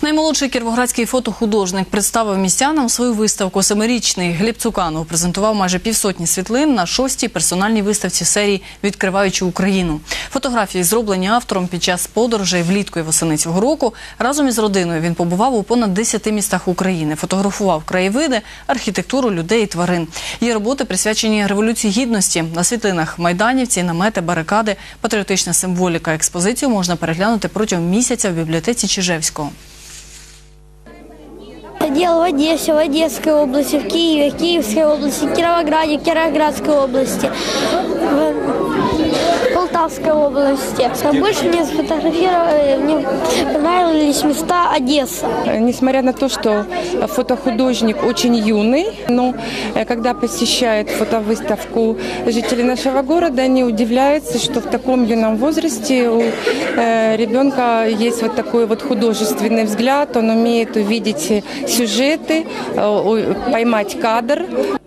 Наймолодший кіровоградський фотохудожник представив містянам свою виставку. 7-річний Гліб Цуканов презентував майже півсотні світлин на 6-й персональній виставці серії «Відкриваючи Україну». Фотографії зроблені автором під час подорожей влітку і восени цього року. Разом із родиною він побував у понад 10 містах України, фотографував краєвиди, архітектуру, людей і тварин. Її роботи присвячені Революції Гідності. На світлинах майданівці, намети, барикади, патріотична символіка. Експозицію можна переглянути протягом місяця в бібліотеці Чижевського. Делал в Одессе, в Одесской области, в Киеве, в Киевской области, в Кировограде, в Кировоградской области, в Полтавской области. А больше мне сфотографировали, мне понравились места Одессы. Несмотря на то, что фотохудожник очень юный, но когда посещает фотовыставку жители нашего города, они удивляются, что в таком юном возрасте у ребенка есть вот такой вот художественный взгляд, он умеет увидеть сюжеты, поймать кадр.